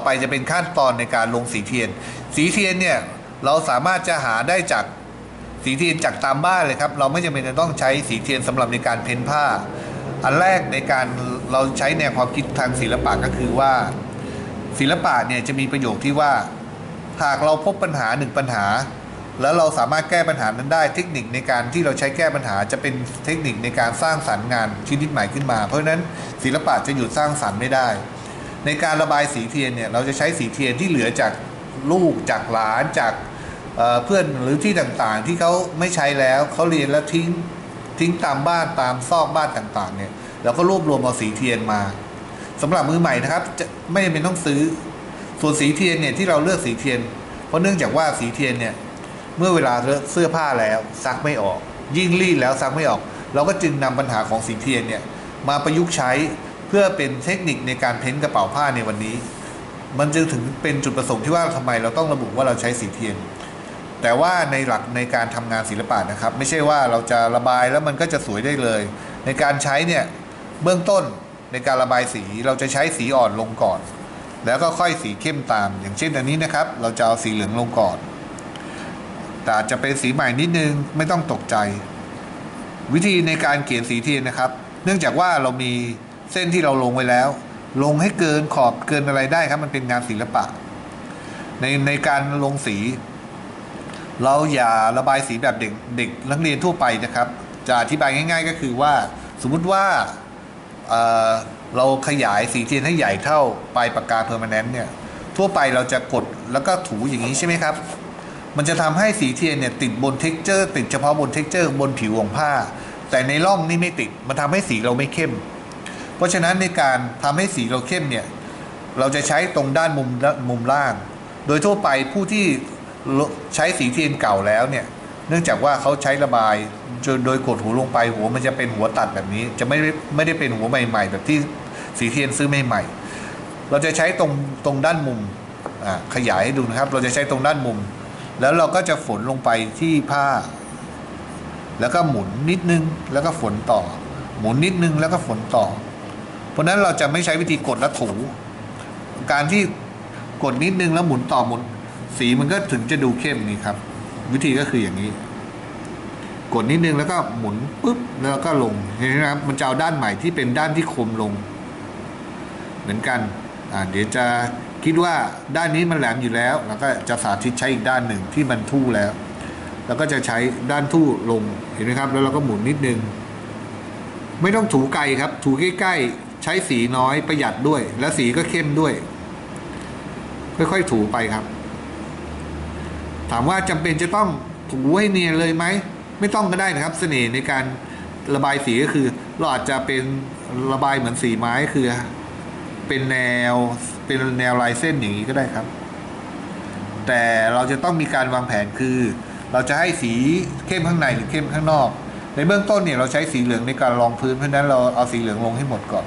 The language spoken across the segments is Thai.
ไปจะเป็นขั้นตอนในการลงสีเทียนสีเทียนเนี่ยเราสามารถจะหาได้จากสีเทียนจากตามบ้านเลยครับเราไม่จำเป็นจะต้องใช้สีเทียนสำหรับในการเพ้นผ้าอันแรกในการเราใช้แนวความคิดทางศิลปะก็คือว่าศิลปะเนี่ยจะมีประโยคที่ว่าหากเราพบปัญหาหนึ่งปัญหาแล้วเราสามารถแก้ปัญหานั้นได้เทคนิคในการที่เราใช้แก้ปัญหาจะเป็นเทคนิคในการสร้างสรรค์งานชนิดใหม่ขึ้นมาเพราะฉะนั้นศิลปะจะหยุดสร้างสรรค์ไม่ได้ในการระบายสีเทียนเนี่ยเราจะใช้สีเทียนที่เหลือจากลูกจากหลานจากเพื่อนหรือที่ต่างๆที่เขาไม่ใช้แล้วเขาเรียนแล้วทิ้งตามบ้านตามซอกบ้านต่างๆเนี่ยเราก็รวบรวมเอาสีเทียนมาสำหรับมือใหม่นะครับจะไม่จำเป็นต้องซื้อส่วนสีเทียนเนี่ยที่เราเลือกสีเทียนเพราะเนื่องจากว่าสีเทียนเนี่ยเมื่อเวลาเสื้อผ้าแล้วซักไม่ออกยิ่งรีดแล้วซักไม่ออกเราก็จึงนำปัญหาของสีเทียนเนี่ยมาประยุกต์ใช้เพื่อเป็นเทคนิคในการเพ้นกระเป๋าผ้าในวันนี้มันจึงถึงเป็นจุดประสงค์ที่ว่าทำไมเราต้องระบุว่าเราใช้สีเทียนแต่ว่าในหลักในการทำงานศิลปะนะครับไม่ใช่ว่าเราจะระบายแล้วมันก็จะสวยได้เลยในการใช้เนี่ยเบื้องต้นในการระบายสีเราจะใช้สีอ่อนลงก่อนแล้วก็ค่อยสีเข้มตามอย่างเช่นอันนี้นะครับเราจะเอาสีเหลืองลงก่อนแต่จะเป็นสีใหม่นิดนึงไม่ต้องตกใจวิธีในการเขียนสีเทียนนะครับเนื่องจากว่าเรามีเส้นที่เราลงไว้แล้วลงให้เกินขอบเกินอะไรได้ครับมันเป็นงานศิลปะในการลงสีเราอย่าระบายสีแบบเด็กนักเรียนทั่วไปนะครับจะอธิบายง่ายๆก็คือว่าสมมุติว่าเราขยายสีเทียนให้ใหญ่เท่าปลายปากกาเพอร์แมนนต์เนี่ยทั่วไปเราจะกดแล้วก็ถูอย่างนี้ใช่ไหมครับมันจะทำให้สีเทียนเนี่ยติดบนเท็กเจอร์ติดเฉพาะบนเท็กเจอร์บนผิวของผ้าแต่ในร่องนี่ไม่ติดมันทำให้สีเราไม่เข้มเพราะฉะนั้นในการทำให้สีเราเข้มเนี่ยเราจะใช้ตรงด้านมุมล่างโดยทั่วไปผู้ที่ใช้สีเทียนเก่าแล้วเนี่ยเนื่องจากว่าเขาใช้ระบายโดยกดหัวลงไปหัวมันจะเป็นหัวตัดแบบนี้จะไม่ได้เป็นหัวใหม่ๆแบบที่สีเทียนซื้อใหม่ๆเราจะใช้ตรงด้านมุมขยายให้ดูนะครับเราจะใช้ตรงด้านมุมแล้วเราก็จะฝนลงไปที่ผ้าแล้วก็หมุนนิดนึงแล้วก็ฝนต่อหมุนนิดนึงแล้วก็ฝนต่อเพราะนั้นเราจะไม่ใช้วิธีกดและถูการที่กดนิดนึงแล้วหมุนต่อหมุนสีมันก็ถึงจะดูเข้มนี่ครับวิธีก็คืออย่างนี้กดนิดนึงแล้วก็หมุนปุ๊บแล้วก็ลงเห็นไหมครับมันจะเอาด้านใหม่ที่เป็นด้านที่คมลงเหมือนกันเดี๋ยวจะคิดว่าด้านนี้มันแหลมอยู่แล้วแล้วก็จะสาธิตใช้อีกด้านหนึ่งที่มันทู่แล้วก็จะใช้ด้านทู่ลงเห็นไหมครับแล้วเราก็หมุนนิดนึงไม่ต้องถูไกลครับถูใกล้ๆใช้สีน้อยประหยัดด้วยและสีก็เข้มด้วยค่อยๆถูไปครับถามว่าจำเป็นจะต้องถูให้เนียนเลยไหมไม่ต้องก็ได้นะครับเสน่ห์ในการระบายสีก็คือเราอาจจะเป็นระบายเหมือนสีไม้คือเป็นแนวลายเส้นอย่างนี้ก็ได้ครับแต่เราจะต้องมีการวางแผนคือเราจะให้สีเข้มข้างในหรือเข้มข้างนอกในเบื้องต้นเนี่ยเราใช้สีเหลืองในการรองพื้นเพราะฉะนั้นเราเอาสีเหลืองลงให้หมดก่อน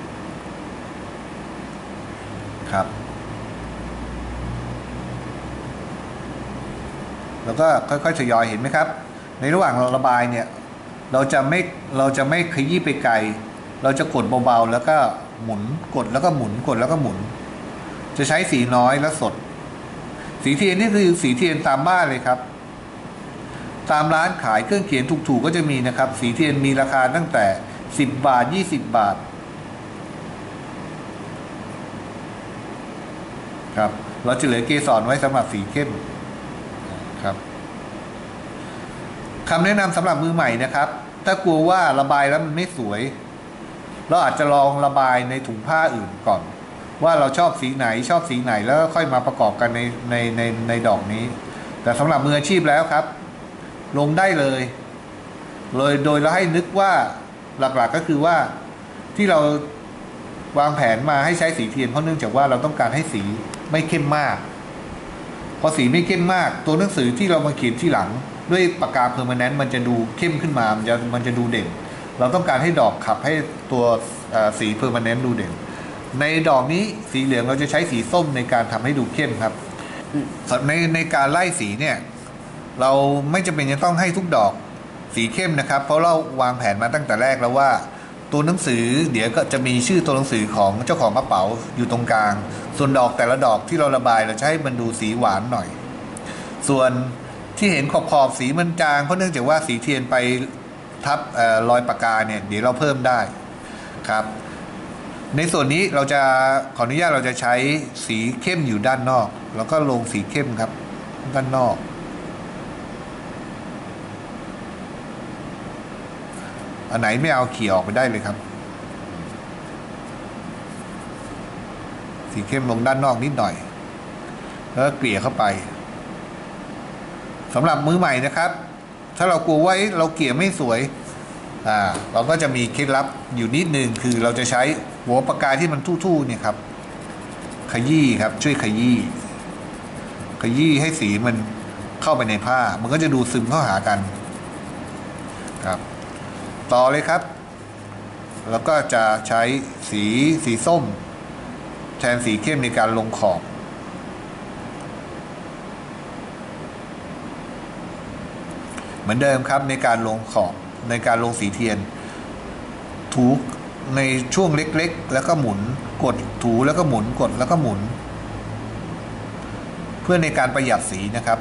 ครับแล้วก็ค่อยๆทยอยเห็นไหมครับในระหว่างเราระบายเนี่ยเราจะไม่ขยี้ไปไกลเราจะกดเบาๆแล้วก็หมุนกดแล้วก็หมุนกดแล้วก็หมุนจะใช้สีน้อยและสดสีเทียนนี่คือสีเทียนตามบ้านเลยครับตามร้านขายเครื่องเขียนถูกๆก็จะมีนะครับสีเทียนมีราคาตั้งแต่10 บาท20 บาทครับเราจะเหลือเกสรไว้สำหรับสีเข้มครับคำแนะนำสำหรับมือใหม่นะครับถ้ากลัวว่าระบายแล้วมันไม่สวยเราอาจจะลองระบายในถุงผ้าอื่นก่อนว่าเราชอบสีไหนแล้วค่อยมาประกอบกันในดอกนี้แต่สำหรับมืออาชีพแล้วครับลงได้เลยโดยเราให้นึกว่าหลักๆก็คือว่าที่เราวางแผนมาให้ใช้สีเทียนเพราะเนื่องจากว่าเราต้องการให้สีไม่เข้มมากพอสีไม่เข้มมากตัวหนังสือที่เรามาเขียนที่หลังด้วยปากกาเพอร์แมนนต์มันจะดูเข้มขึ้นมามันจะดูเด่นเราต้องการให้ดอกขับให้ตัวสีเพอร์แมนนต์ดูเด่นในดอกนี้สีเหลืองเราจะใช้สีส้มในการทำให้ดูเข้มครับในการไล่สีเนี่ยเราไม่จำเป็นจะต้องให้ทุกดอกสีเข้มนะครับเพราะเราวางแผนมาตั้งแต่แรกแล้วว่าตัวหนังสือเดี๋ยวก็จะมีชื่อตัวหนังสือของเจ้าของกระเป๋าอยู่ตรงกลางส่วนดอกแต่ละดอกที่เราระบายเราจะให้มันดูสีหวานหน่อยส่วนที่เห็นขอบสีมันจางเพราะเนื่องจากว่าสีเทียนไปทับรอยปากกาเนี่ยเดี๋ยวเราเพิ่มได้ครับในส่วนนี้เราจะขออนุญาตเราจะใช้สีเข้มอยู่ด้านนอกแล้วก็ลงสีเข้มครับด้านนอกอันไหนไม่เอาเขี่ยออกไปได้เลยครับสีเข้มลงด้านนอกนิดหน่อยแล้วเกลี่ยเข้าไปสำหรับมือใหม่นะครับถ้าเรากลัวว่าเราเกลี่ยไม่สวยเราก็จะมีเคล็ดลับอยู่นิดนึงคือเราจะใช้หัวปากกาที่มันทู่ๆเนี่ยครับขยี้ครับช่วยขยี้ให้สีมันเข้าไปในผ้ามันก็จะดูซึมเข้าหากันครับต่อเลยครับแล้วก็จะใช้สีส้มแทนสีเข้มในการลงขอบเหมือนเดิมครับในการลงขอบในการลงสีเทียนถูในช่วงเล็กๆแล้วก็หมุนกดถูแล้วก็หมุนกดแล้วก็หมุนเพื่อในการประหยัดสีนะครับ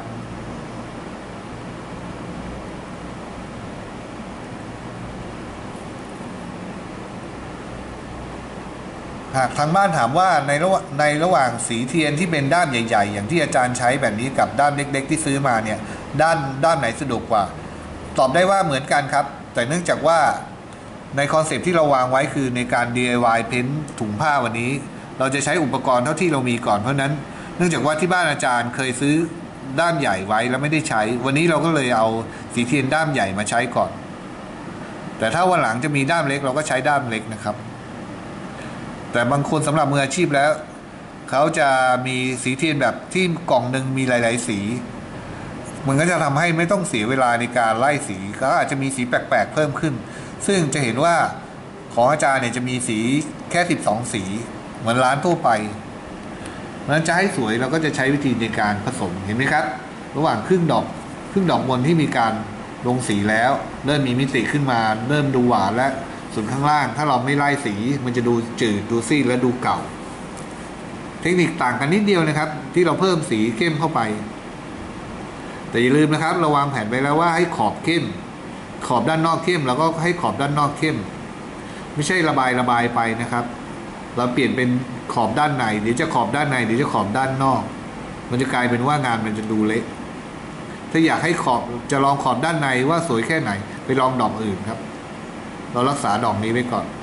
หากทางบ้านถามว่าในระหว่างสีเทียนที่เป็นด้ามใหญ่ๆอย่างที่อาจารย์ใช้แบบนี้กับด้ามเล็กๆที่ซื้อมาเนี่ยด้านไหนสะดวกกว่าตอบได้ว่าเหมือนกันครับแต่เนื่องจากว่าในคอนเซปต์ที่เราวางไว้คือในการ DIY เพ้นถุงผ้าวันนี้เราจะใช้อุปกรณ์เท่าที่เรามีก่อนเพราะนั้นเนื่องจากว่าที่บ้านอาจารย์เคยซื้อด้ามใหญ่ไว้แล้วไม่ได้ใช้วันนี้เราก็เลยเอาสีเทียนด้ามใหญ่มาใช้ก่อนแต่ถ้าวันหลังจะมีด้ามเล็กเราก็ใช้ด้ามเล็กนะครับแต่บางคนสำหรับมืออาชีพแล้วเขาจะมีสีเทียนแบบที่กล่องหนึ่งมีหลายๆสีมันก็จะทำให้ไม่ต้องเสียเวลาในการไล่สีก็อาจจะมีสีแปลกๆเพิ่มขึ้นซึ่งจะเห็นว่าของอาจารย์เนี่ยจะมีสีแค่12สีเหมือนร้านทั่วไปมันจะให้สวยเราก็จะใช้วิธีในการผสมเห็นไหมครับระหว่างครึ่งดอกบนที่มีการลงสีแล้วเริ่มมีมิติขึ้นมาเริ่มดูหวานและส่วนข้างล่างถ้าเราไม่ไล่สีมันจะดูจืดดูซีดและดูเก่าเทคนิคต่างกันนิดเดียวนะครับที่เราเพิ่มสีเข้มเข้าไปแต่อย่าลืมนะครับเราวางแผนไว้แล้วว่าให้ขอบเข้มขอบด้านนอกเข้มแล้วก็ให้ขอบด้านนอกเข้มไม่ใช่ระบายไปนะครับเราเปลี่ยนเป็นขอบด้านในหรือจะขอบด้านในหรือจะขอบด้านนอกมันจะกลายเป็นว่างานมันจะดูเละถ้าอยากให้ขอบจะลองขอบด้านในว่าสวยแค่ไหนไปลองดอกอื่นครับเรารักษาดอกนี้ไว้ก่อน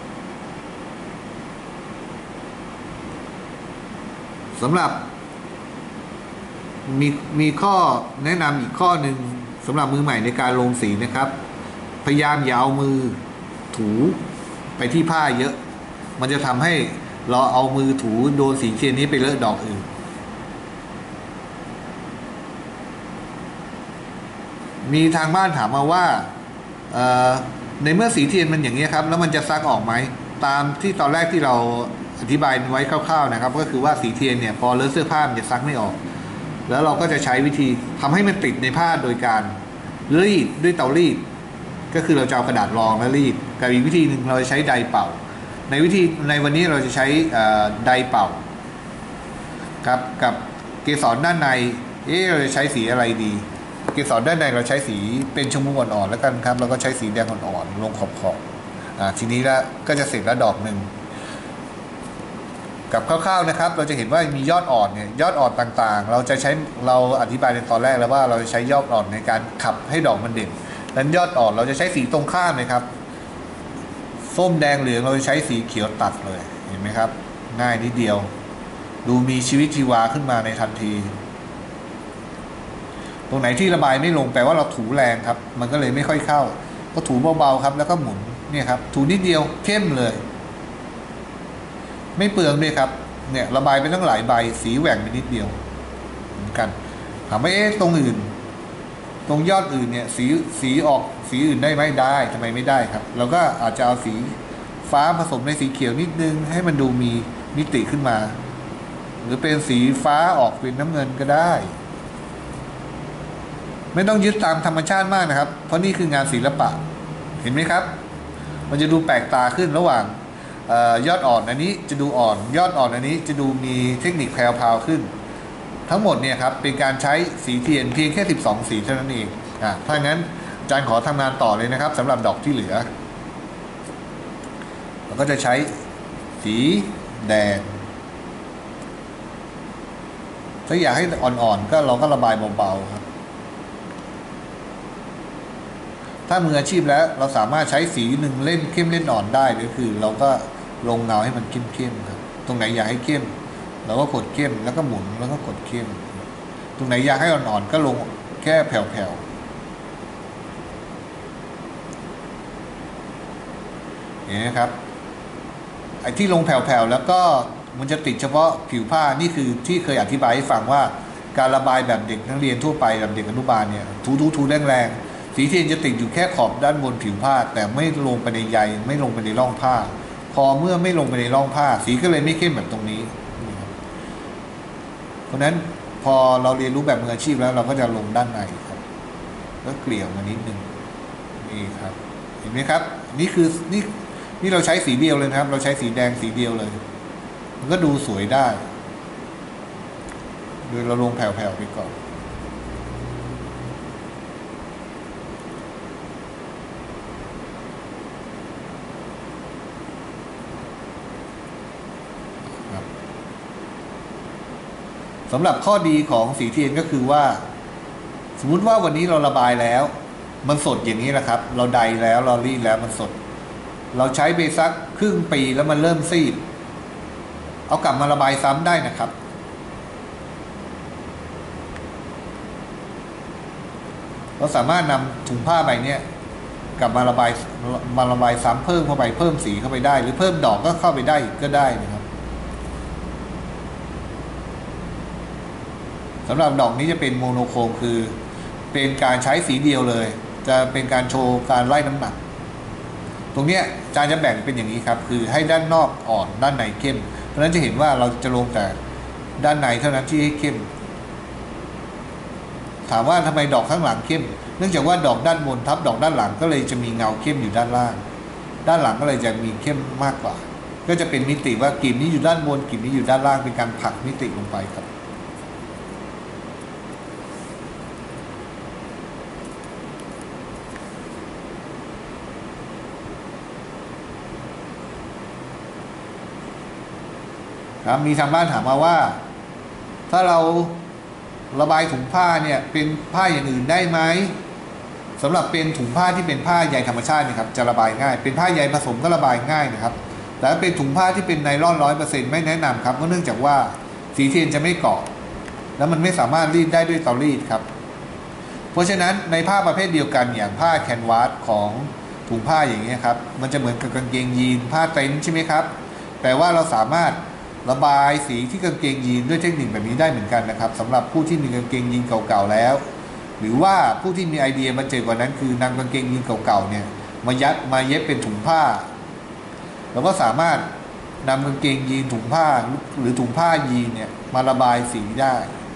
สำหรับมีข้อแนะนำอีกข้อหนึ่งสำหรับมือใหม่ในการลงสีนะครับพยายามอย่าเอามือถูไปที่ผ้าเยอะมันจะทำให้เราเอามือถูโดนสีเทียนนี้ไปเลอะดอกอื่นมีทางบ้านถามมาว่าในเมื่อสีเทียนมันอย่างนี้ครับแล้วมันจะซักออกไหมตามที่ตอนแรกที่เราอธิบายไว้คร่าวๆนะครับก็คือว่าสีเทียนเนี่ยพอเลอะเสื้อผ้ามันจะซักไม่ออกแล้วเราก็จะใช้วิธีทำให้มันติดในผ้าโดยการรีดด้วยเตารีดก็คือเราจะเอากระดาษรองแล้วรีดกับอีกวิธีหนึ่งเราจะใช้ไดเป่าในวันนี้เราจะใช้ไดเป่าครับกับเกสรด้านในเราจะใช้สีอะไรดีเกสรด้านในเราใช้สีเป็นชมพูอ่อนๆแล้วกันครับเราก็ใช้สีแดงอ่อนๆลงขอบทีนี้แล้วก็จะเสร็จแล้วดอกหนึ่งกับคร่าวๆนะครับเราจะเห็นว่ามียอดอ่อนเนี่ยยอดอ่อนต่างๆเราอธิบายในตอนแรกแล้วว่าเราจะใช้ยอดอ่อนในการขับให้ดอกมันเด่นนั้นยอดอ่อนเราจะใช้สีตรงข้ามเลยครับส้มแดงเหลืองเราจะใช้สีเขียวตัดเลยเห็นไหมครับง่ายนิดเดียวดูมีชีวิตชีวาขึ้นมาในทันทีตรงไหนที่ระบายไม่ลงแปลว่าเราถูแรงครับมันก็เลยไม่ค่อยเข้าก็ถูเบาๆครับแล้วก็หมุนเนี่ยครับถูนิดเดียวเข้มเลยไม่เปลืองด้วยครับเนี่ยระบายไปตั้งหลายใบสีแหว่งไปนิดเดียวเหมือนกันถามว่าตรงอื่นตรงยอดอื่นเนี่ยสีออกสีอื่นได้ไหมได้ทำไมไม่ได้ครับเราก็อาจจะเอาสีฟ้าผสมในสีเขียวนิดนึงให้มันดูมีมิติขึ้นมาหรือเป็นสีฟ้าออกเป็นน้ำเงินก็ได้ไม่ต้องยึดตามธรรมชาติมากนะครับเพราะนี่คืองานศิลปะเห็นไหมครับมันจะดูแปลกตาขึ้นระหว่างยอดอ่อนอันนี้จะดูอ่อนยอดอ่อนอันนี้จะดูมีเทคนิคแพรวๆขึ้นทั้งหมดเนี่ยครับเป็นการใช้สีเทียนเพียงแค่12สีเท่านั้นเองถ้างั้นอาจารย์ขอทำงานต่อเลยนะครับสำหรับดอกที่เหลือเราก็จะใช้สีแดงถ้าอยากให้อ่อนๆก็เราก็ระบายเบาๆครับถ้ามืออาชีพแล้วเราสามารถใช้สีหนึ่งเล่นเข้มเล่นอ่อนได้ก็คือเราก็ลงเงาให้มันเข้มๆครับตรงไหนอยากให้เข้มเราก็กดเข้มแล้วก็หมุนแล้วก็กดเข้มตรงไหนอยากให้อ่อนๆก็ลงแค่แผ่วๆอย่างนี้ครับไอ้ที่ลงแผ่วๆแล้วก็มันจะติดเฉพาะผิวผ้านี่คือที่เคยอธิบายให้ฟังว่าการระบายแบบเด็กนักเรียนทั่วไปแบบเด็กอนุบาลเนี่ยถูแรงๆสีเทียนจะติดอยู่แค่ขอบด้านบนผิวผ้าแต่ไม่ลงไปในใยไม่ลงไปในร่องผ้าพอเมื่อไม่ลงไปในร่องผ้าสีก็เลยไม่เข้มแบบตรงนี้เพราะนั้นพอเราเรียนรู้แบบมืออาชีพแล้วเราก็จะลงด้านในครับแล้วเกลี่ยมานิดนึงนี่ครับเห็นไหมครับนี่คือนี่เราใช้สีเดียวเลยนะครับเราใช้สีแดงสีเดียวเลยมันก็ดูสวยได้โดยเราลงแผ่วๆไปก่อนสำหรับข้อดีของสีเทียนก็คือว่าสมมุติว่าวันนี้เราระบายแล้วมันสดอย่างนี้นะครับเราไดแล้วเรารีดแล้วมันสดเราใช้ไปสักครึ่งปีแล้วมันเริ่มซีดเอากลับมาระบายซ้ำได้นะครับเราสามารถนำถุงผ้าใบนี้กลับมาระบายซ้ำเพิ่มเข้าไปเพิ่มสีเข้าไปได้หรือเพิ่มดอกก็เข้าไปได้ก็ได้นะครับสำหรับดอกนี้จะเป็นโมโนโครมคือเป็นการใช้สีเดียวเลยจะเป็นการโชว์การไล่น้ำหนักตรงนี้อาจารย์จะแบ่งเป็นอย่างนี้ครับคือให้ด้านนอกอ่อนด้านในเข้มเพราะฉะนั้นจะเห็นว่าเราจะลงแต่ด้านในเท่านั้นที่ให้เข้มถามว่าทำไมดอกข้างหลังเข้มเนื่องจากว่าดอกด้านบนทับดอกด้านหลังก็เลยจะมีเงาเข้มอยู่ด้านล่างด้านหลังก็เลยจะมีเข้มมากกว่าก็จะเป็นมิติว่ากลีบนี้อยู่ด้านบนกลีบนี้อยู่ด้านล่างเป็นการผลักมิติลงไปครับมีทางบ้านถามมาว่าถ้าเราระบายถุงผ้าเนี่ยเป็นผ้าอย่างอื่นได้ไหมสำหรับเป็นถุงผ้าที่เป็นผ้าใยธรรมชาตินะครับจะระบายง่ายเป็นผ้าใยผสมก็ระบายง่ายนะครับแต่ถ้าเป็นถุงผ้าที่เป็นไนล่อน100%ไม่แนะนำครับเพราะเนื่องจากว่าสีเทียนจะไม่เกาะแล้วมันไม่สามารถรีดได้ด้วยเตารีดครับเพราะฉะนั้นในผ้าประเภทเดียวกันอย่างผ้าแคนวาสของถุงผ้าอย่างนี้ครับมันจะเหมือนกับกางเกงยีนผ้าเต็นท์ใช่ไหมครับแต่ว่าเราสามารถระบายสีที่กางเกงยีนด้วยเทคนิคแบบนี้ได้เหมือนกันนะครับสำหรับผู้ที่มีกางเกงยีนเก่าๆแล้วหรือว่าผู้ที่มีไอเดียมาเจ๋งกว่านั้นคือนำกางเกงยีนเก่าๆเนี่ยมาเย็บเป็นถุงผ้าเราก็สามารถนำกางเกงยีนถุงผ้าหรือถุงผ้ายีนเนี่ยมาระบายสีได้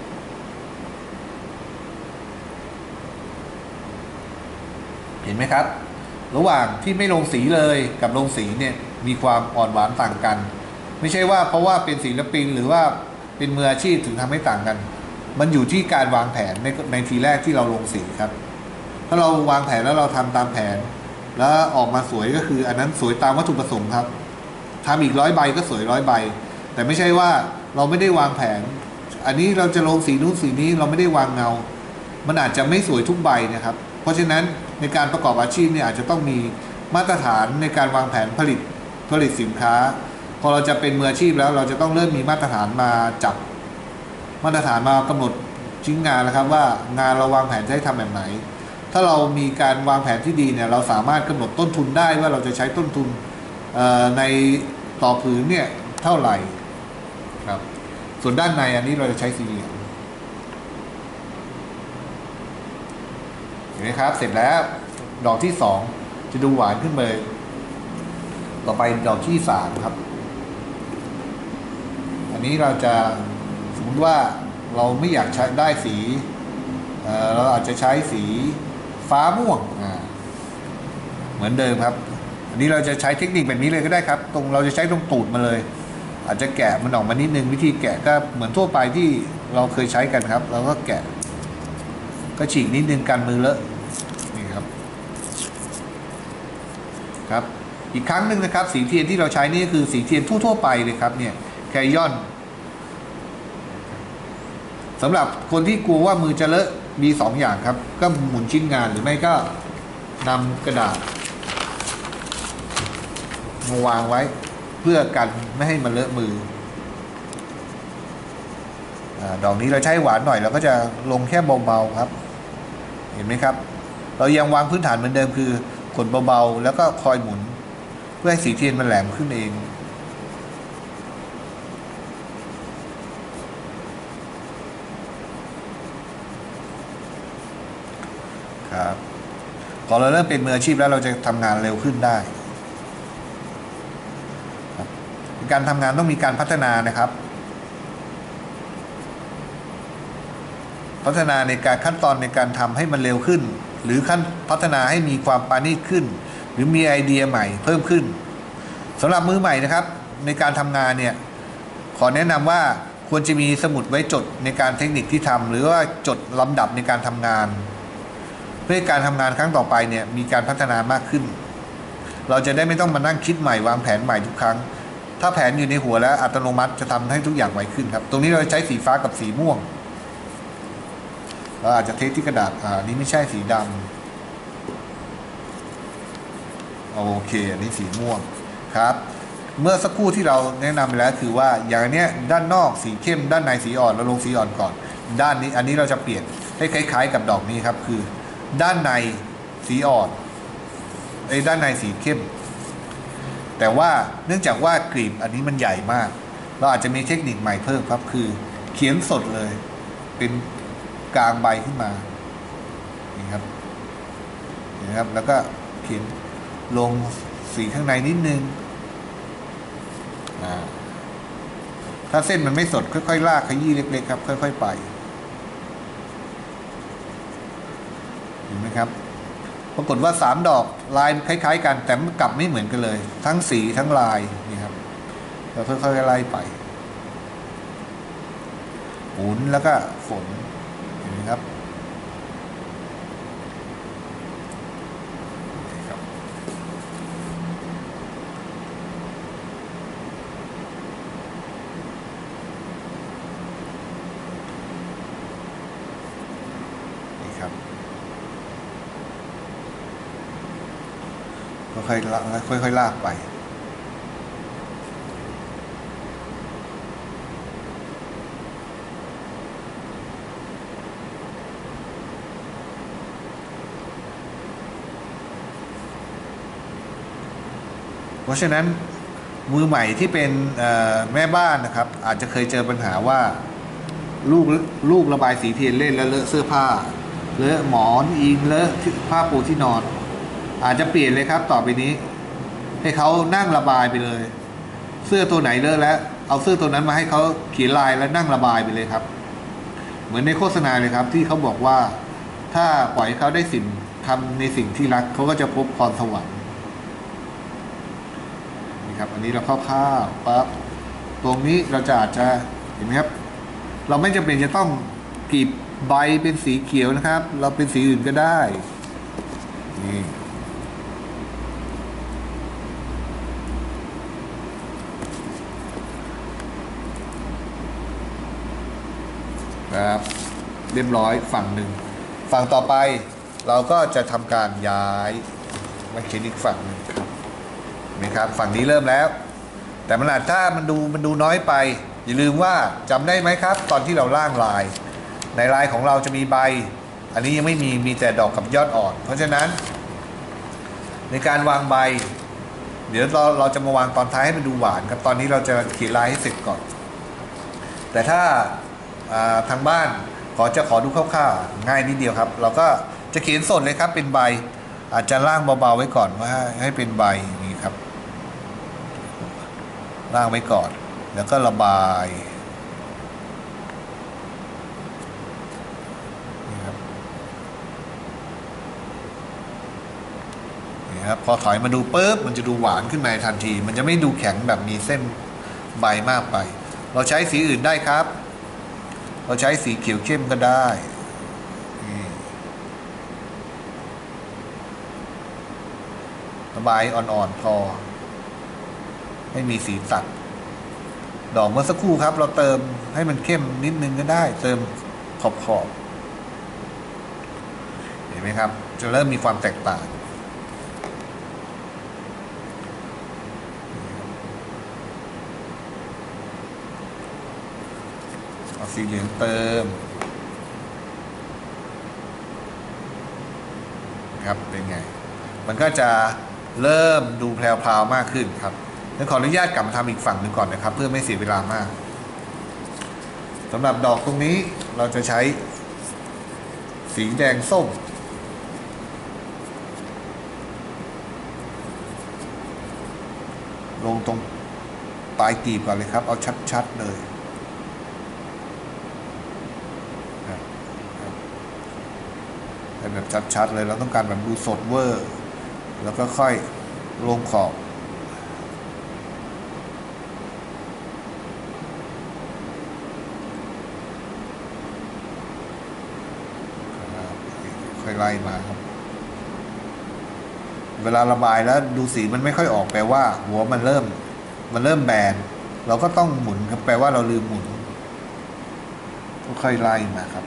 เห็นไหมครับระหว่างที่ไม่ลงสีเลยกับลงสีเนี่ยมีความอ่อนหวานต่างกันไม่ใช่ว่าเพราะว่าเป็นศิลปินหรือว่าเป็นมืออาชีพถึงทำให้ต่างกันมันอยู่ที่การวางแผนในทีแรกที่เราลงสีครับถ้าเราวางแผนแล้วเราทำตามแผนแล้วออกมาสวยก็คืออันนั้นสวยตามวัตถุประสงค์ครับทำอีก100 ใบก็สวย100 ใบแต่ไม่ใช่ว่าเราไม่ได้วางแผนอันนี้เราจะลงสีนู้นสีนี้เราไม่ได้วางเงามันอาจจะไม่สวยทุกใบนะครับเพราะฉะนั้นในการประกอบอาชีพเนี่ยอาจจะต้องมีมาตรฐานในการวางแผนผลิตสินค้าพอเราจะเป็นมืออาชีพแล้วเราจะต้องเริ่มมีมาตรฐานมาจับมาตรฐานมากำหนดชิ้นงานนะครับว่างานเราวางแผนจะให้ทำแบบไหนถ้าเรามีการวางแผนที่ดีเนี่ยเราสามารถกำหนดต้นทุนได้ว่าเราจะใช้ต้นทุนในต่อผืนเนี่ยเท่าไหร่ครับส่วนด้านในอันนี้เราจะใช้สีเหลืองเห็นไหมครับเสร็จแล้วดอกที่2จะดูหวานขึ้นเลยต่อไปดอกที่3ครับอันนี้เราจะสมมติว่าเราไม่อยากใช้ได้สีเราอาจจะใช้สีฟ้าม่วงเหมือนเดิมครับอันนี้เราจะใช้เทคนิคแบบนี้เลยก็ได้ครับตรงเราจะใช้ตรงตูดมาเลยอาจจะแกะมันออกมานิดนึงวิธีแกะก็เหมือนทั่วไปที่เราเคยใช้กันครับเราก็แกะก็ฉีกนิดนึงกันมือเลอะนี่ครับครับอีกครั้งหนึ่งนะครับสีเทียนที่เราใช้นี่คือสีเทียนทั่วๆไปเลยครับเนี่ยแคยอนสำหรับคนที่กลัวว่ามือจะเลอะมี2 อย่างครับก็หมุนชิ้นงานหรือไม่ก็นำกระดาษมาวางไว้เพื่อกันไม่ให้มันเลอะมือดอกนี้เราใช้หวานหน่อยเราก็จะลงแค่เบาๆครับเห็นไหมครับเรายังวางพื้นฐานเหมือนเดิมคือกดเบาๆแล้วก็คอยหมุนเพื่อให้สีเทียนมันแหลมขึ้นเองครับพอเราเริ่มเป็นมืออาชีพแล้วเราจะทำงานเร็วขึ้นได้การทำงานต้องมีการพัฒนานะครับพัฒนาในการขั้นตอนในการทำให้มันเร็วขึ้นหรือขั้นพัฒนาให้มีความปราณีตขึ้นหรือมีไอเดียใหม่เพิ่มขึ้นสำหรับมือใหม่นะครับในการทำงานเนี่ยขอแนะนำว่าควรจะมีสมุดไว้จดในการเทคนิคที่ทำหรือว่าจดลำดับในการทำงานเพื่อการทำงานครั้งต่อไปเนี่ยมีการพัฒนามากขึ้นเราจะได้ไม่ต้องมานั่งคิดใหม่วางแผนใหม่ทุกครั้งถ้าแผนอยู่ในหัวแล้วอัตโนมัติจะทำให้ทุกอย่างไวขึ้นครับตรงนี้เราใช้สีฟ้ากับสีม่วงเราอาจจะเทสที่กระดาษนี้ไม่ใช่สีดำโอเคอันนี้สีม่วงครับเมื่อสักครู่ที่เราแนะนำไปแล้วคือว่าอย่างนี้ด้านนอกสีเข้มด้านในสีอ่อนเราลงสีอ่อนก่อนด้านนี้อันนี้เราจะเปลี่ยนให้คล้ายๆกับดอกนี้ครับคือด้านในสีอ่อนด้านในสีเข้มแต่ว่าเนื่องจากว่ากลีบอันนี้มันใหญ่มากเราอาจจะมีเทคนิคใหม่เพิ่มครับคือเขียนสดเลยเป็นกลางใบขึ้นมานี่ครับนะครับแล้วก็เขียนลงสีข้างในนิดนึงถ้าเส้นมันไม่สดค่อยๆลากขยี้เล็กๆครับค่อยๆไปเห็นไหมครับปรากฏว่า3 ดอกลายคล้ายๆกันแต่กลับไม่เหมือนกันเลยทั้งสีทั้งลายนี่ครับเราค่อยๆไล่ไปหมุนแล้วก็ฝนเห็นไหมครับค่อยๆลากไปเพราะฉะนั้นมือใหม่ที่เป็นแม่บ้านนะครับอาจจะเคยเจอปัญหาว่าลูกระบายสีเทียนเล่นแล้วเลอะเสื้อผ้าเลอะหมอนอิงเลอะผ้าปูที่นอนอาจจะเปลี่ยนเลยครับต่อไปนี้ให้เขานั่งระบายไปเลยเสื้อตัวไหนเลอะแล้วเอาเสื้อตัวนั้นมาให้เขาเขียนลายแล้วนั่งระบายไปเลยครับเหมือนในโฆษณาเลยครับที่เขาบอกว่าถ้าปล่อยให้เขาได้สิ่งทำในสิ่งที่รักเขาก็จะพบพรสวรรค์นี่ครับอันนี้เราคร่าวๆปั๊บตรงนี้เราจะอาจจะเห็นไหมครับเราไม่จำเป็นจะต้องกรีบใบเป็นสีเขียวนะครับเราเป็นสีอื่นก็ได้นี่ครับเรียบร้อยฝั่งหนึ่งฝั่งต่อไปเราก็จะทำการย้ายมาเขียนอีกฝั่งหนึ่งนะครับฝั่งนี้เริ่มแล้วแต่มันอาจถ้ามันดูน้อยไปอย่าลืมว่าจำได้ไหมครับตอนที่เราล่างลายในลายของเราจะมีใบอันนี้ยังไม่มีแต่ดอกกับยอดอ่อนเพราะฉะนั้นในการวางใบเดี๋ยวเราจะมาวางตอนท้ายให้มันดูหวานครับตอนนี้เราจะเขียนลายให้เสร็จก่อนแต่ถ้าทางบ้านขอดูคร่าวๆง่ายนิดเดียวครับเราก็จะเขียนสดเลยครับเป็นใบอาจจะล่างเบาๆไว้ก่อนว่าให้เป็นใบนี่ครับล่างไว้ก่อนแล้วก็ระบายนี่ครับนี่ครับพอถอยมาดูปุ๊บมันจะดูหวานขึ้นมาทันทีมันจะไม่ดูแข็งแบบมีเส้นใบมากไปเราใช้สีอื่นได้ครับเราใช้สีเขียวเข้มก็ได้ระบายอ่อนๆพอไม่มีสีตัดดอกเมื่อสักครู่ครับเราเติมให้มันเข้มนิดนึงก็ได้เติมขอบเห็นไหมครับจะเริ่มมีความแตกต่างเอาสีเหลืองเติมครับเป็นไงมันก็จะเริ่มดูแพรวๆมากขึ้นครับเดี๋ยวขออนุญาตกลับมาทำอีกฝั่งหนึ่งก่อนนะครับเพื่อไม่เสียเวลามากสำหรับดอกตรงนี้เราจะใช้สีแดงส้มลงตรงปลายกลีบก่อนเลยครับเอาชัดๆเลยแบบชัดๆเลยเราต้องการแบบดูสดเวอร์แล้วก็ค่อยลงขอบค่อยไล่มาครับเวลาระบายแล้วดูสีมันไม่ค่อยออกแปลว่าหัวมันเริ่มแบนเราก็ต้องหมุนครับแปลว่าเราลืมหมุนก็ค่อยไล่มาครับ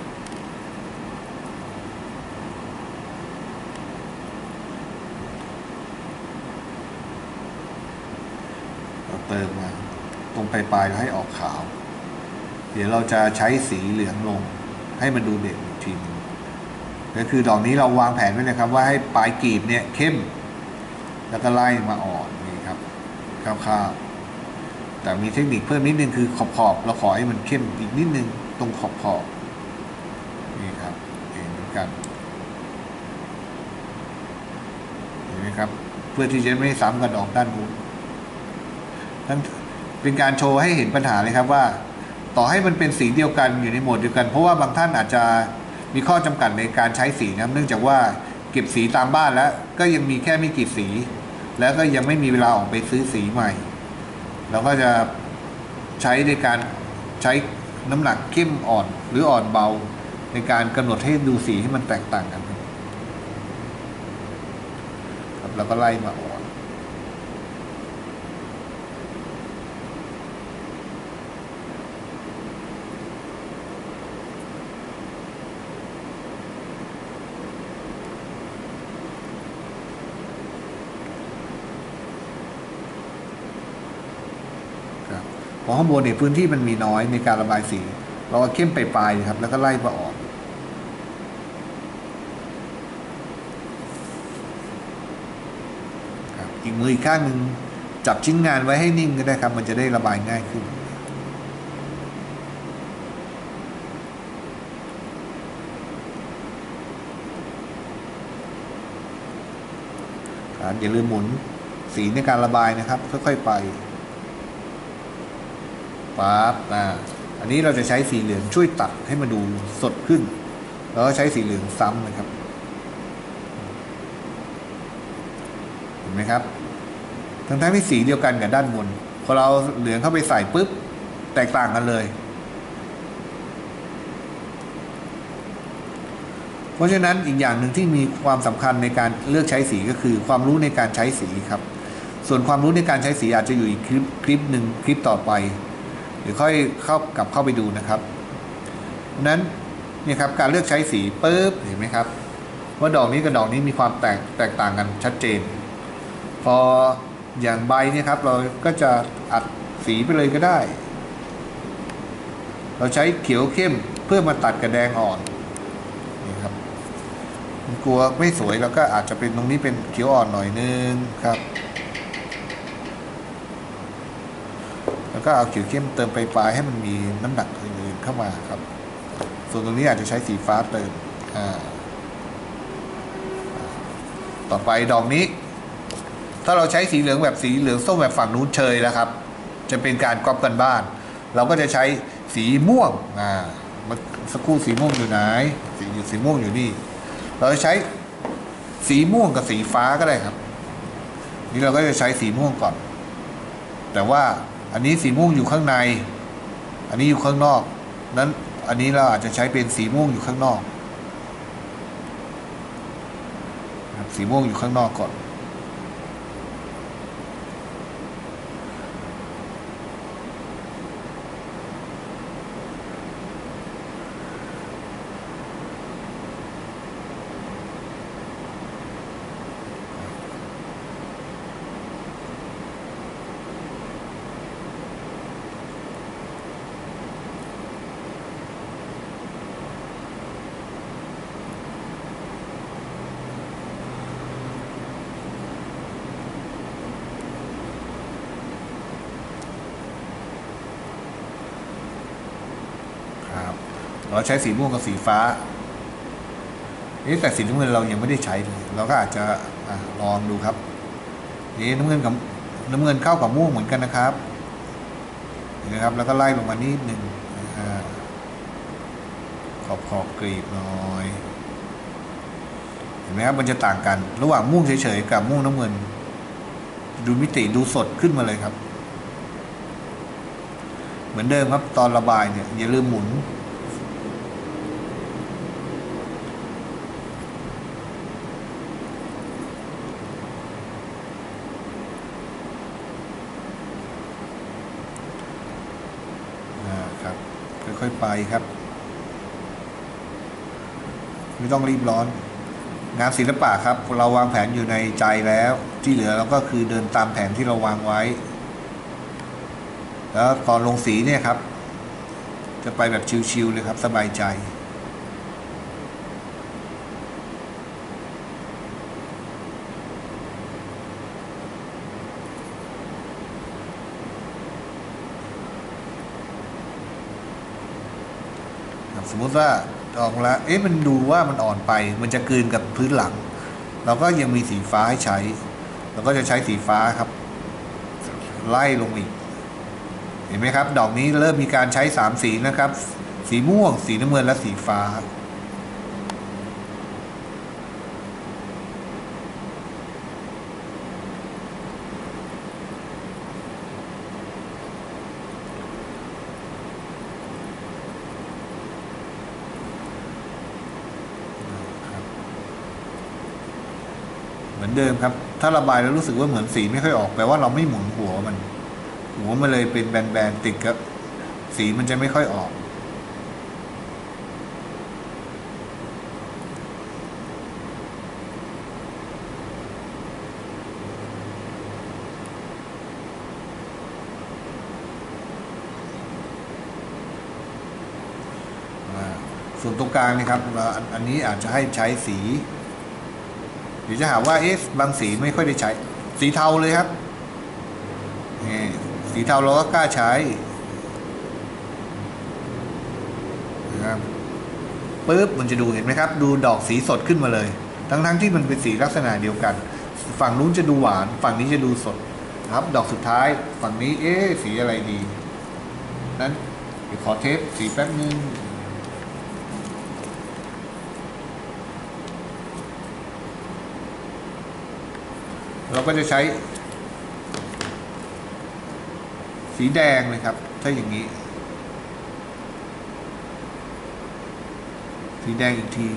เราเติมมาตรงปลายๆให้ออกขาวเดี๋ยวเราจะใช้สีเหลืองลงให้มันดูเด่นทีนึงก็คือดอกนี้เราวางแผนไว้นะครับว่าให้ปลายกลีบเนี่ยเข้มแล้วก็ไล่มาอ่อนนี่ครับคร่าวๆแต่มีเทคนิคเพิ่มนิดนึงคือขอบเราขอให้มันเข้มอีกนิดนึงตรงขอบนี่ครับเห็นกันเห็นไหมครับเพื่อที่จะไม่ซ้ำกับดอกด้านนู้นนั่นเป็นการโชว์ให้เห็นปัญหาเลยครับว่าต่อให้มันเป็นสีเดียวกันอยู่ในโหมดเดียวกันเพราะว่าบางท่านอาจจะมีข้อจำกัดในการใช้สีนะเนื่องจากว่าเก็บสีตามบ้านแล้วก็ยังมีแค่ไม่กี่สีแล้วก็ยังไม่มีเวลาออกไปซื้อสีใหม่เราก็จะใช้ในการใช้น้ำหนักเข้มอ่อนหรืออ่อนเบาในการกำหนดให้ดูสีให้มันแตกต่างกันครับแล้วก็ไล่มาอ่อนเพราะข้างบนเนี่ยพื้นที่มันมีน้อยในการระบายสีเราก็เข้มไปปลายครับแล้วก็ไล่มาอ่อนอีกมืออีกข้างหนึ่งจับชิ้นงานไว้ให้นิ่งก็ได้ครับมันจะได้ระบายง่ายขึ้นอย่าลืมหมุนสีในการระบายนะครับค่อยๆไปปั๊บอันนี้เราจะใช้สีเหลืองช่วยตัดให้มันดูสดขึ้นแล้วก็ใช้สีเหลืองซ้ำนะครับเห็นไหมครับทั้งที่สีเดียวกันกับด้านบนพอเราเหลืองเข้าไปใส่ปุ๊บแตกต่างกันเลยเพราะฉะนั้นอีกอย่างหนึ่งที่มีความสำคัญในการเลือกใช้สีก็คือความรู้ในการใช้สีครับส่วนความรู้ในการใช้สีอาจจะอยู่อีกคลิปหนึ่งคลิปต่อไปเดี๋ยวค่อยเข้าไปดูนะครับนั้นนี่ครับการเลือกใช้สีปุ๊บเห็นไหมครับว่าดอกนี้กับดอกนี้มีความแตกต่างกันชัดเจนพออย่างใบเนี่ยครับเราก็จะอัดสีไปเลยก็ได้เราใช้เขียวเข้มเพื่อมาตัดกับแดงอ่อนนี่ครับกลัวไม่สวยเราก็อาจจะเป็นตรงนี้เป็นเขียวอ่อนหน่อยนึงครับแล้วก็เอาเขียวเข้มเติมไปปลายให้มันมีน้ำหนักอื่นๆเข้ามาครับส่วนตรงนี้อาจจะใช้สีฟ้าเติมต่อไปดอกนี้ถ้าเราใช้สีเหลืองแบบสีเหลืองส้มแบบฝั่งนู้นเชยแล้วครับจะเป็นการก๊อปกันบ้านเราก็จะใช้สีม่วงสักครู่สีม่วงอยู่ไหนสีม่วงอยู่นี่เราจะใช้สีม่วงกับสีฟ้าก็ได้ครับนี่เราก็จะใช้สีม่วงก่อนแต่ว่าอันนี้สีม่วงอยู่ข้างในอันนี้อยู่ข้างนอกนั้นอันนี้เราอาจจะใช้เป็นสีม่วงอยู่ข้างนอกสีม่วงอยู่ข้างนอกก่อนเราใช้สีม่วงกับสีฟ้าแต่สีน้ำเงินเรายังไม่ได้ใช้เลยเราก็อาจจะลองดูครับน้ำเงินกับน้ำเงินเข้ากับม่วงเหมือนกันนะครับนะครับแล้วก็ไล่ลงมานิดหนึ่งขอบกรีบหน่อยเห็นไหมครับมันจะต่างกันระหว่างม่วงเฉยๆกับม่วงน้ำเงินดูมิติดูสดขึ้นมาเลยครับเหมือนเดิมครับตอนระบายเนี่ยอย่าลืมหมุนค่อยๆไปครับไม่ต้องรีบร้อนงานศิลปะครับเราวางแผนอยู่ในใจแล้วที่เหลือเราก็คือเดินตามแผนที่เราวางไว้แล้วตอนลงสีเนี่ยครับจะไปแบบชิลๆเลยครับสบายใจสมมติว่าออกแล้วมันดูว่ามันอ่อนไปมันจะกลืนกับพื้นหลังเราก็ยังมีสีฟ้าให้ใช้เราก็จะใช้สีฟ้าครับไล่ลงอีกเห็นไหมครับดอกนี้เริ่มมีการใช้3สีนะครับสีม่วงสีน้ำเงินและสีฟ้าเหมือนเดิมครับถ้าระบายแล้วรู้สึกว่าเหมือนสีไม่ค่อยออกแปลว่าเราไม่หมุนหัวมันเลยเป็นแบนๆติดกับสีมันจะไม่ค่อยออกส่วนตรงกลางนี่ครับอันนี้อาจจะให้ใช้สีเดี๋ยวจะหาว่าบางสีไม่ค่อยได้ใช้สีเทาเลยครับสีเทาเราก็กล้าใช้นะครับปึ๊บมันจะดูเห็นไหมครับดูดอกสีสดขึ้นมาเลยทั้งที่มันเป็นสีลักษณะเดียวกันฝั่งนู้นจะดูหวานฝั่งนี้จะดูสดครับดอกสุดท้ายฝั่งนี้สีอะไรดีนั้นเดี๋ยวขอเทสสีแป๊บนึงเราก็จะใช้สีแดงเลยครับถ้าอย่างนี้สีแดงอีกที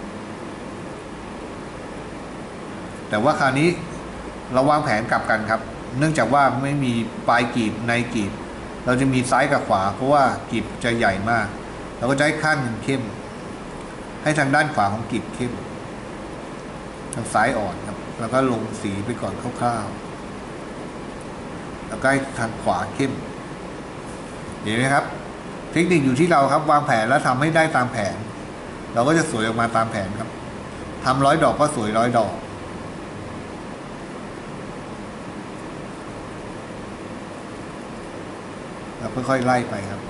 แต่ว่าคราวนี้เราวางแผนกลับกันครับเนื่องจากว่าไม่มีปลายกลีบในกลีบเราจะมีซ้ายกับขวาเพราะว่ากลีบจะใหญ่มากเราก็จะให้ข้างหนึ่งเข้มให้ทางด้านขวาของกลีบเข้มทางซ้ายอ่อนครับแล้วก็ลงสีไปก่อนคร่าวๆแล้วก็ให้ทางขวาเข้มเห็นไหมครับเทคนิคอยู่ที่เราครับวางแผนแล้วทำให้ได้ตามแผนเราก็จะสวยออกมาตามแผนครับทำ100 ดอกก็สวย100 ดอกเราค่อยๆไล่ไปครับ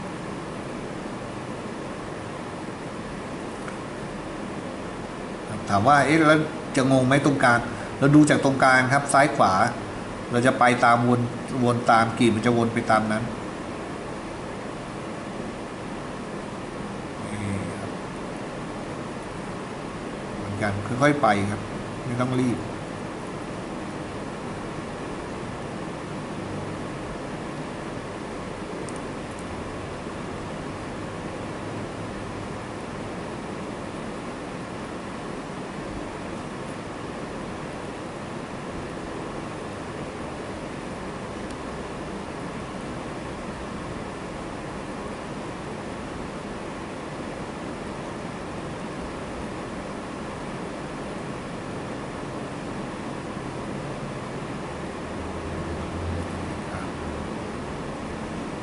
ถามว่าแล้วจะงงไหมตรงกลางเราดูจากตรงกลางครับซ้ายขวาเราจะไปตามวนตามกลีบมันจะวนไปตามนั้นเหมือนกันค่อยๆไปครับไม่ต้องรีบ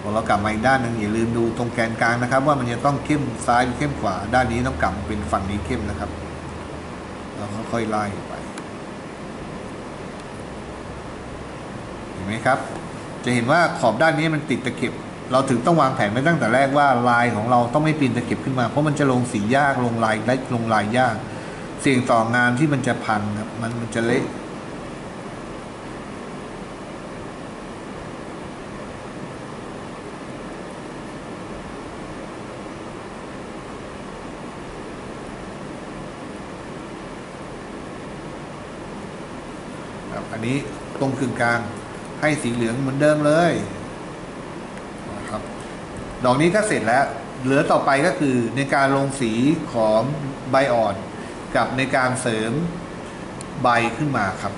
อเรากลับมาอีกด้านหนึ่งอย่าลืมดูตรงแกนกลางนะครับว่ามันจะต้องเข้มซ้ายหรือเข้มขวาด้านนี้ต้องกลับเป็นฝั่งนี้เข้มนะครับเราค่อยๆไล่ไปเห็นไหมครับจะเห็นว่าขอบด้านนี้มันติดตะเข็บเราถึงต้องวางแผนไว้ตั้งแต่แรกว่าลายของเราต้องไม่ปีนตะเข็บขึ้นมาเพราะมันจะลงสียากลงลายได้ลงลายยากเสี่ยงต่องานที่มันจะพังครับมันจะเละอันนี้ตรงกึ่งกลางให้สีเหลืองเหมือนเดิมเลยนะครับดอกนี้ก็เสร็จแล้วเหลือต่อไปก็คือในการลงสีของใบอ่อนกับในการเสริมใบขึ้นมาครับ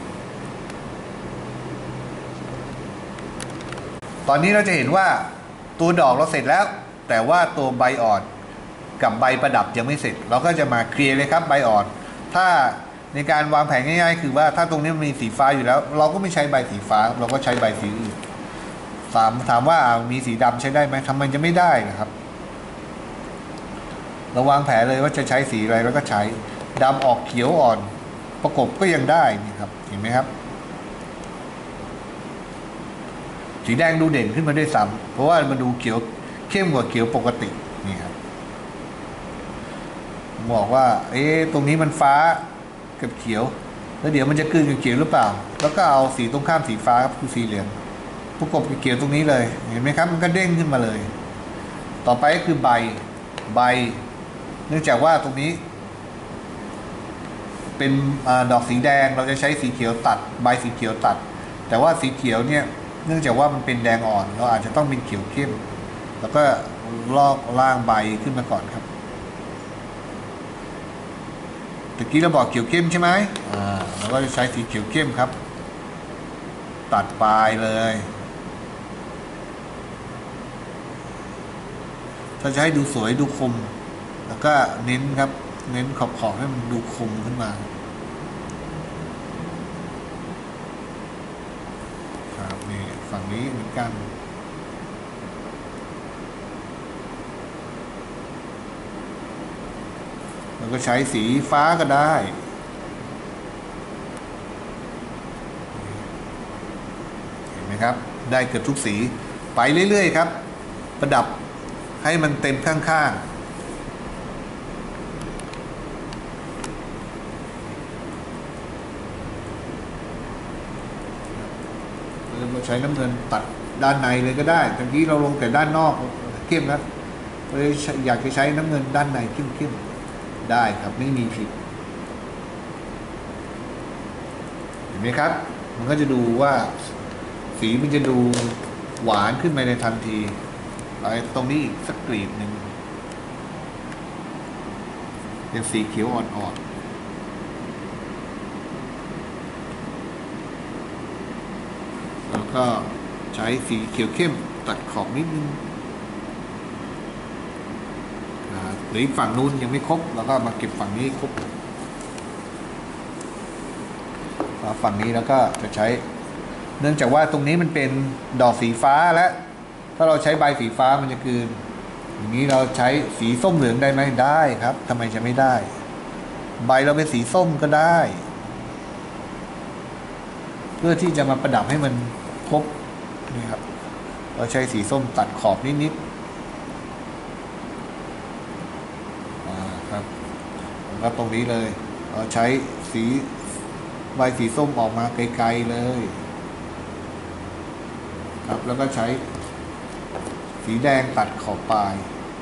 ตอนนี้เราจะเห็นว่าตัวดอกเราเสร็จแล้วแต่ว่าตัวใบอ่อนกับใบประดับยังไม่เสร็จเราก็จะมาเคลียร์เลยครับใบอ่อนถ้าในการวางแผนง่ายๆคือว่าถ้าตรงนี้มันมีสีฟ้าอยู่แล้วเราก็ไม่ใช้ใบสีฟ้าเราก็ใช้ใบสีอื่นถามว่ามีสีดำใช้ได้ไหมทำไมจะไม่ได้นะครับเราวางแผนเลยว่าจะใช้สีอะไรแล้วก็ใช้ดำออกเขียวอ่อนประกบก็ยังได้นี่ครับเห็นไหมครับสีแดงดูเด่นขึ้นมาด้วยซ้ำเพราะว่ามันดูเขียวเข้มกว่าเขียวปกตินี่ครับบอกว่าตรงนี้มันฟ้ากับเขียวแล้วเดี๋ยวมันจะกลืนกับเขียวหรือเปล่าแล้วก็เอาสีตรงข้ามสีฟ้าครับคือสีเหลืองประกบกับเขียวตรงนี้เลยเห็นไหมครับมันก็เด้งขึ้นมาเลยต่อไปก็คือใบเนื่องจากว่าตรงนี้เป็นดอกสีแดงเราจะใช้สีเขียวตัดใบสีเขียวตัดแต่ว่าสีเขียวเนี่ยเนื่องจากว่ามันเป็นแดงอ่อนเราอาจจะต้องเป็นเขียวเข้มแล้วก็ลอกล่างใบขึ้นมาก่อนครับตะกี้เราบอกเขียวเข้มใช่ไหมเราก็จะใช้สีเขียวเข้มครับตัดปลายเลยถ้าจะให้ดูสวยดูคมแล้วก็เน้นครับเน้นขอบให้มันดูคมขึ้นมาครับนี่ฝั่งนี้เหมือนกันเราก็ใช้สีฟ้าก็ได้เห็นไหมครับได้เกือบทุกสีไปเรื่อยๆครับประดับให้มันเต็มข้างๆเราใช้น้ำเงินตัดด้านในเลยก็ได้ตะกี้เราลงแต่ด้านนอกเข้มนะเลยอยากจะใช้น้ำเงินด้านในเข้มๆได้ครับไม่มีผิดเห็นไหมครับมันก็จะดูว่าสีมันจะดูหวานขึ้นมาในทันทีตรงนี้อีกสักกลีบหนึ่งเป็นสีเขียวอ่อนๆแล้วก็ใช้สีเขียวเข้มตัดขอบนิดนึงหรือฝั่งนู้นยังไม่ครบแล้วก็มาเก็บฝั่งนี้ครบฝั่งนี้แล้วก็จะใช้เนื่องจากว่าตรงนี้มันเป็นดอกสีฟ้าและถ้าเราใช้ใบสีฟ้ามันจะคืนอย่างนี้เราใช้สีส้มเหลืองได้ไหมได้ครับทำไมจะไม่ได้ใบเราเป็นสีส้มก็ได้เพื่อที่จะมาประดับให้มันครบนี่ครับเราใช้สีส้มตัดขอบนิดครับแล้วตรงนี้เลยเราใช้สีใบสีส้มออกมาไกลๆเลยครับแล้วก็ใช้สีแดงตัดขอบปลาย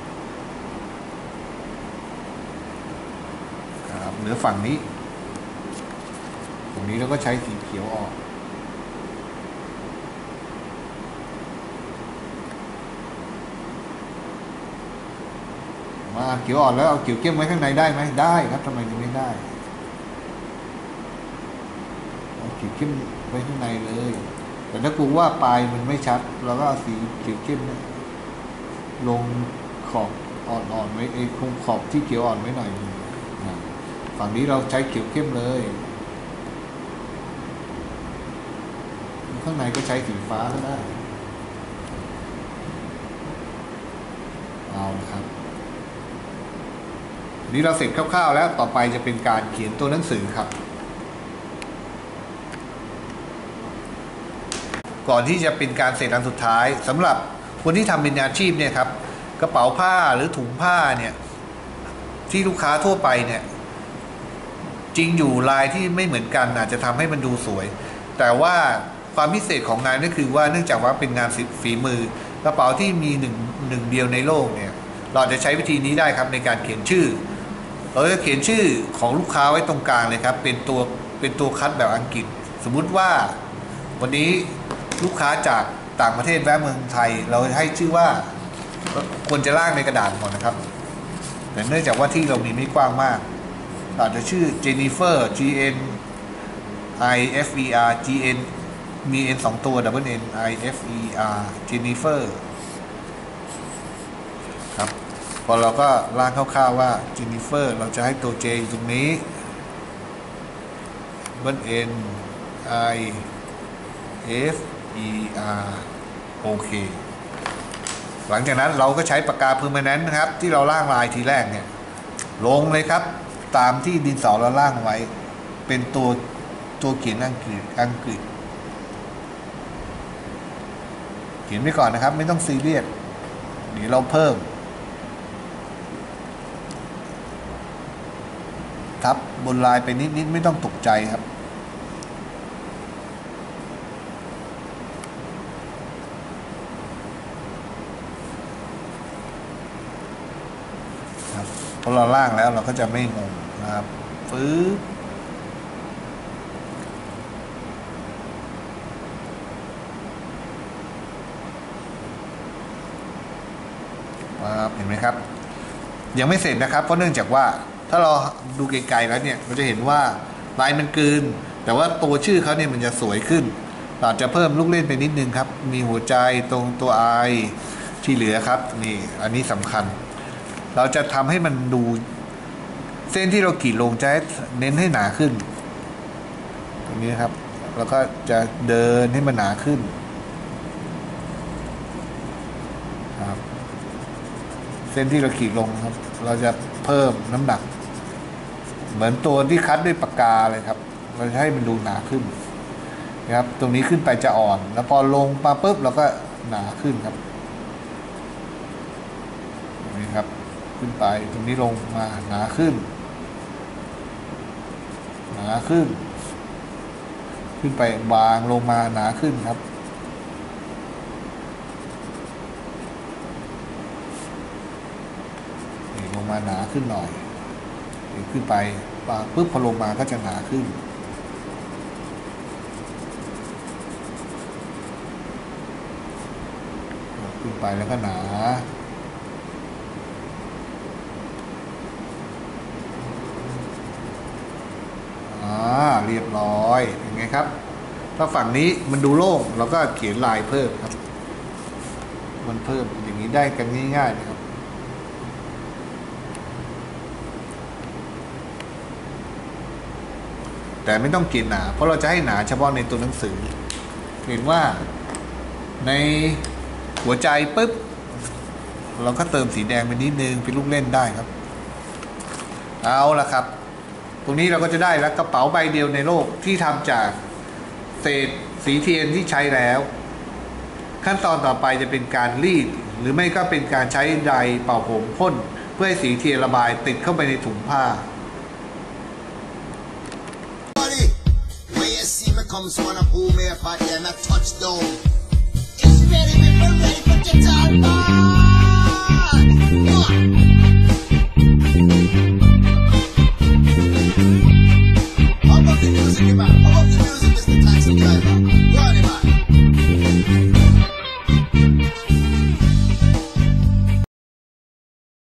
ครับเหลือฝั่งนี้ตรงนี้เราก็ใช้สีเขียวออกมาเขียวอ่อนแล้วเอาเขียวเข้มไว้ข้างในได้ไหมได้ครับทำไมจะไม่ได้เอาเขียวเข้มไว้ข้างในเลยแต่ถ้ากูว่าปลายมันไม่ชัดเราก็เอาสีเขียวเข้มลงขอบอ่อนๆไว้คงขอบที่เขียวอ่อนไว้หน่อยฝั่งนี้เราใช้เขียวเข้มเลยข้างในก็ใช้สีฟ้าก็ได้เอาละครับนี้เราเสร็จคร่าวๆแล้วต่อไปจะเป็นการเขียนตัวหนังสือครับก่อนที่จะเป็นการเสร็จอันสุดท้ายสำหรับคนที่ทำเป็นอาชีพเนี่ยครับกระเป๋าผ้าหรือถุงผ้าเนี่ยที่ลูกค้าทั่วไปเนี่ยจริงอยู่ลายที่ไม่เหมือนกันอาจจะทำให้มันดูสวยแต่ว่าความพิเศษของงานก็คือว่าเนื่องจากว่าเป็นงานฝีมือกระเป๋าที่มีหนึ่งเดียวในโลกเนี่ยเราจะใช้วิธีนี้ได้ครับในการเขียนชื่อเราจะเขียนชื่อของลูกค้าไว้ตรงกลางเลยครับเป็นตัวคัดแบบอังกฤษสมมุติว่าวันนี้ลูกค้าจากต่างประเทศแวะเมืองไทยเราให้ชื่อว่าควรจะล่างในกระดาษก่อนนะครับแต่เนื่องจากว่าที่เรามีไม่กว้างมากอาจจะชื่อเจนนิเฟอร์ G N I F E R G N มี N 2 ตัว Double N I F E R เจนนิเฟอร์ครับพอเราก็ล่างคร่าวๆว่าเจนนิเฟอร์เราจะให้ตัว J อยู่ตรงนี้ Double N I F E R โอเคหลังจากนั้นเราก็ใช้ปากกาเพอร์มานนต์นะครับที่เราล่างลายทีแรกเนี่ยลงเลยครับตามที่ดินสอเราล่างไว้เป็นตัวเขียนอังกฤษเขียนไปก่อนนะครับไม่ต้องซีเรียสเดี๋ยวเราเพิ่มทับบนลายไปนิดไม่ต้องตกใจครับพอเราล่างแล้วเราก็จะไม่งงนะครับฟื้นเห็นไหมครับยังไม่เสร็จนะครับเพราะเนื่องจากว่าถ้าเราดูไกลๆแล้วเนี่ยเราจะเห็นว่าลายมันกลืนแต่ว่าตัวชื่อเขาเนี่ยมันจะสวยขึ้นเราจะเพิ่มลูกเล่นไปนิดนึงครับมีหัวใจตรงตัว I ที่เหลือครับนี่อันนี้สำคัญเราจะทำให้มันดูเส้นที่เราขีดลงจะเน้นให้หนาขึ้นตรงนี้ครับแล้วก็จะเดินให้มันหนาขึ้นครับเส้นที่เราขีดลงครับเราจะเพิ่มน้ำหนักเหมือนตัวที่คัดด้วยปากกาเลยครับเราจะให้มันดูหนาขึ้นนะครับตรงนี้ขึ้นไปจะอ่อนแล้วพอลงมาปุ๊บเราก็หนาขึ้นครับนี่ครับขึ้นไปตรงนี้ลงมาหนาขึ้นขึ้นไปบางลงมาหนาขึ้นครับนี่ลงมาหนาขึ้นหน่อยนี่ขึ้นไปบางปุ๊บพอลงมาก็จะหนาขึ้นขึ้นไปแล้วก็หนาเรียบร้อยเป็นไงครับถ้าฝั่งนี้มันดูโล่งเราก็เขียนลายเพิ่มครับมันเพิ่มอย่างนี้ได้กันง่ายๆนะครับแต่ไม่ต้องเขียนหนาเพราะเราจะให้หนาเฉพาะในตัวหนังสือเห็นว่าในหัวใจปุ๊บเราก็เติมสีแดงไปนิดนึงเป็นลูกเล่นได้ครับเอาละครับตรงนี้เราก็จะได้แล้วกระเป๋าใบเดียวในโลกที่ทำจากเศษสีเทียนที่ใช้แล้วขั้นตอนต่อไปจะเป็นการรีดหรือไม่ก็เป็นการใช้ไดร์เป่าผมพ่นเพื่อให้สีเทียนระบายติดเข้าไปในถุงผ้า I love the music, Mr. Taxi Driver.